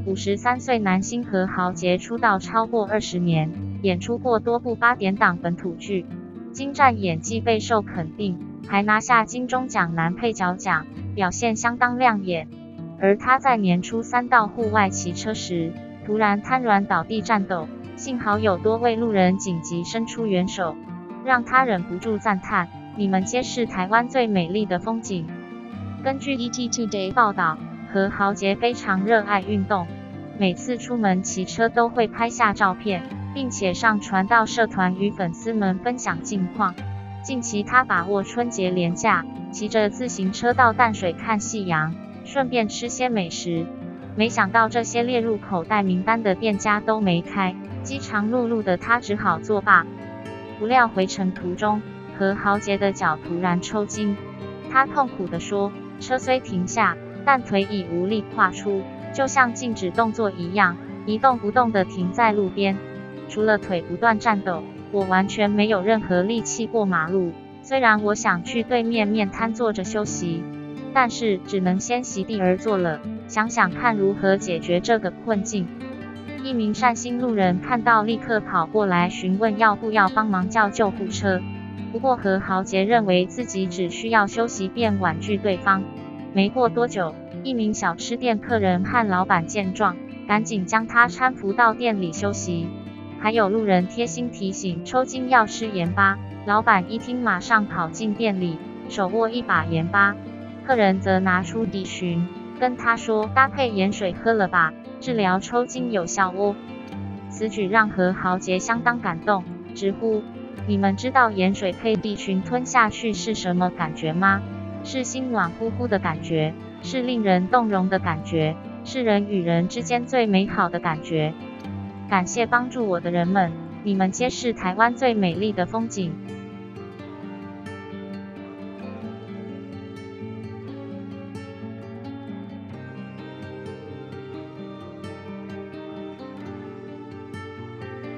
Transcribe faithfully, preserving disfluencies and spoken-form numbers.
五十三岁男星何豪杰出道超过二十年，演出过多部八点档本土剧，精湛演技备受肯定，还拿下金钟奖男配角奖，表现相当亮眼。而他在年初三到户外骑车时，突然瘫软倒地颤抖，幸好有多位路人紧急伸出援手，让他忍不住赞叹：“你们皆是台湾最美丽的风景。”根据 E T Today 报道，何豪杰非常热爱运动，每次出门骑车都会拍下照片，并且上传到社团与粉丝们分享近况。近期他把握春节连假，骑着自行车到淡水看夕阳，顺便吃些美食。没想到这些列入口袋名单的店家都没开，饥肠辘辘的他只好作罢。不料回程途中，何豪杰的脚突然抽筋，他痛苦地说：“车虽停下，但腿已无力跨出，就像静止动作一样，一动不动地停在路边。除了腿不断颤抖，我完全没有任何力气过马路。虽然我想去对面面摊坐着休息，但是只能先席地而坐了，想想看如何解决这个困境。”一名善心路人看到，立刻跑过来询问要不要帮忙叫救护车。不过何豪杰认为自己只需要休息便婉拒对方。没过多久，一名小吃店客人和老板见状，赶紧将他搀扶到店里休息。还有路人贴心提醒抽筋要吃盐巴，老板一听马上跑进店里，手握一把盐巴。客人则拿出地寻，跟他说搭配盐水喝了吧，治疗抽筋有效哦。此举让何豪杰相当感动，直呼：“你们知道盐水配地寻吞下去是什么感觉吗？是心暖乎乎的感觉，是令人动容的感觉，是人与人之间最美好的感觉。感谢帮助我的人们，你们皆是台湾最美丽的风景。”